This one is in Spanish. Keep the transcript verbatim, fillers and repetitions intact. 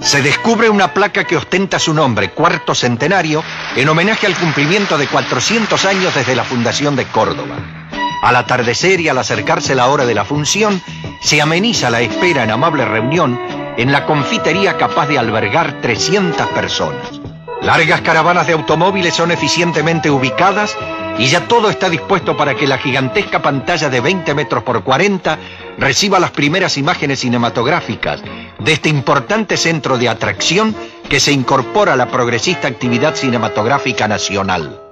Se descubre una placa que ostenta su nombre, Cuarto Centenario, en homenaje al cumplimiento de cuatrocientos años desde la fundación de Córdoba. Al atardecer y al acercarse la hora de la función, se ameniza la espera en amable reunión en la confitería capaz de albergar trescientas personas. Largas caravanas de automóviles son eficientemente ubicadas y ya todo está dispuesto para que la gigantesca pantalla de veinte metros por cuarenta reciba las primeras imágenes cinematográficas de este importante centro de atracción que se incorpora a la progresista actividad cinematográfica nacional.